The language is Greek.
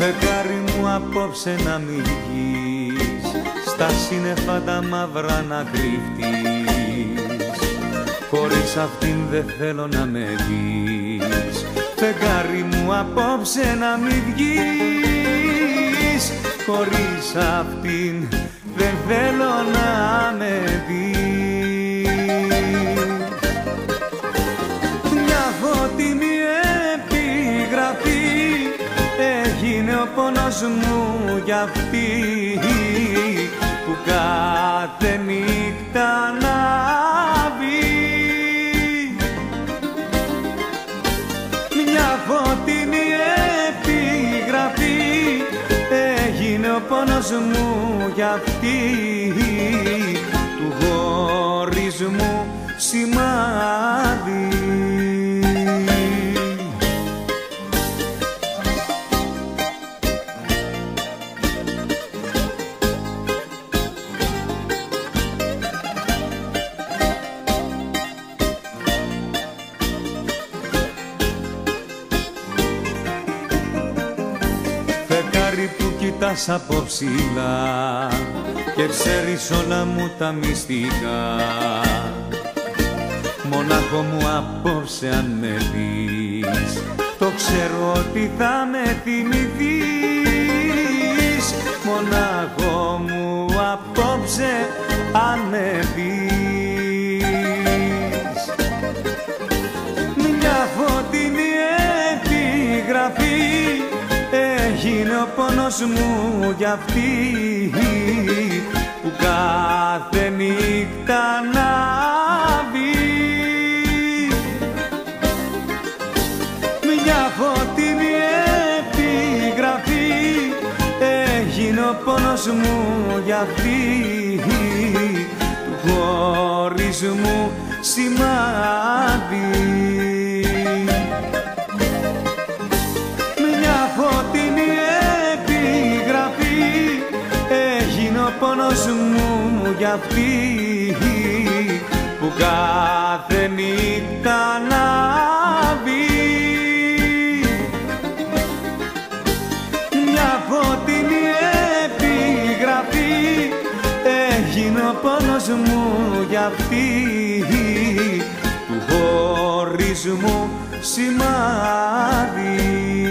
Φεγγάρι μου απόψε να μην βγεις, στα σύννεφα τα μαύρα να κρύφτεις. Χωρίς αυτήν δεν θέλω να με δεις. Φεγγάρι μου απόψε να μην βγεις, χωρίς αυτήν δεν θέλω να με δεις. Μια φωτεινή επιγραφή έγινε ο πόνος μου για αυτή που κάθε νύχτα ανάβει. Μια φωτεινή επιγραφή έγινε ο πόνος μου για αυτή του χωρισμού σημάδι. Φεγγάρι που κοιτάς από ψηλά και ξέρεις όλα μου τα μυστικά, μονάχο μου απόψε αν με δεις, το ξέρω ότι θα με θυμηθείς. Μονάχο μου απόψε αν με δεις. Μια φωτεινή επιγραφή έγινε ο πόνος μου για αυτή που κάθε νύχτα ανάβει. Μια φωτεινή επιγραφή έγινε ο πόνος μου για αυτή του χωρισμού σημάδι. Μια φωτεινή επιγραφή έγινε ο πόνος μου για αυτή που κάθε νύχτα ανάβει. Μια φωτεινή επιγραφή έγινε ο πόνος μου για αυτή του χωρισμού σημάδι.